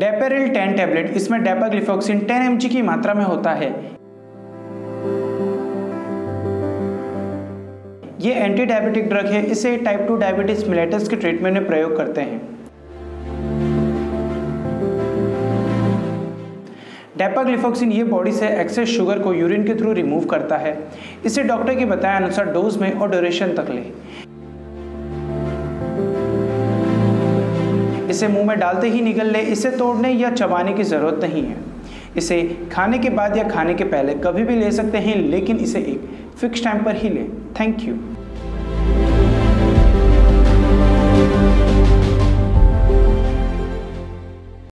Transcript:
डेपेरिल 10 tablet, इसमें डेपाग्लिफोक्सिन 10 mg की मात्रा में होता है। ये एंटी डायबिटिक ड्रग है, इसे टाइप 2 डायबिटीज मिलेटस के ट्रीटमेंट में प्रयोग करते हैं। डेपाग्लिफोक्सिन ये बॉडी से एक्सेस शुगर को यूरिन के थ्रू रिमूव करता है। इसे डॉक्टर के बताए अनुसार डोज में और ड्यूरेशन तक लें। इसे मुंह में डालते ही निगल ले, इसे तोड़ने या चबाने की ज़रूरत नहीं है। इसे खाने के बाद या खाने के पहले कभी भी ले सकते हैं, लेकिन इसे एक फिक्स टाइम पर ही लें। Thank you.